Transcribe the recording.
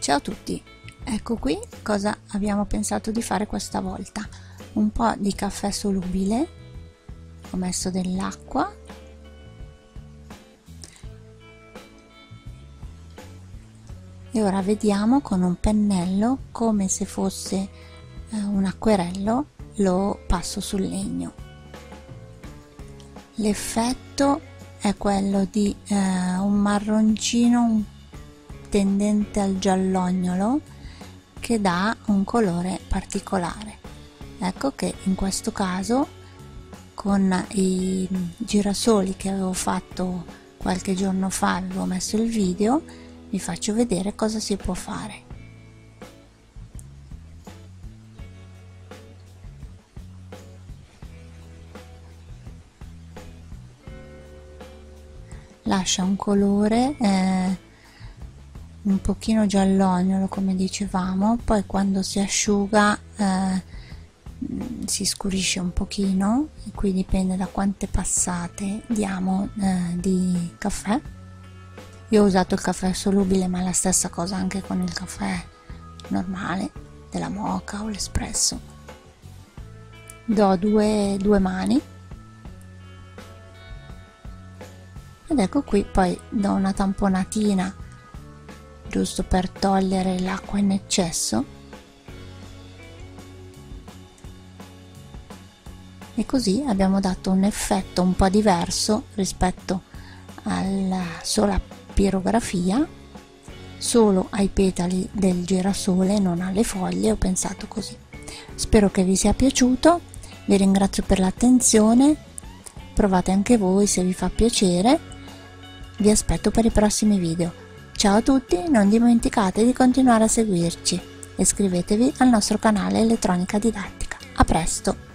Ciao a tutti, ecco qui cosa abbiamo pensato di fare questa volta. Un po' di caffè solubile, ho messo dell'acqua e ora vediamo con un pennello, come se fosse un acquerello, lo passo sul legno. L'effetto è quello di un marroncino tendente al giallognolo che dà un colore particolare. Ecco che in questo caso, con i girasoli che avevo fatto qualche giorno fa, avevo messo il video, vi faccio vedere cosa si può fare. Lascia un colore un pochino giallognolo, come dicevamo, poi quando si asciuga si scurisce un pochino, e qui dipende da quante passate diamo di caffè. Io ho usato il caffè solubile, ma è la stessa cosa anche con il caffè normale della moka o l'espresso. Do due mani ed ecco qui, poi do una tamponatina giusto per togliere l'acqua in eccesso, e così abbiamo dato un effetto un po' diverso rispetto alla sola pirografia, solo ai petali del girasole, non alle foglie. Ho pensato così. Spero che vi sia piaciuto, vi ringrazio per l'attenzione, provate anche voi se vi fa piacere, vi aspetto per i prossimi video. Ciao a tutti, non dimenticate di continuare a seguirci e iscrivetevi al nostro canale Elettronica Didattica. A presto!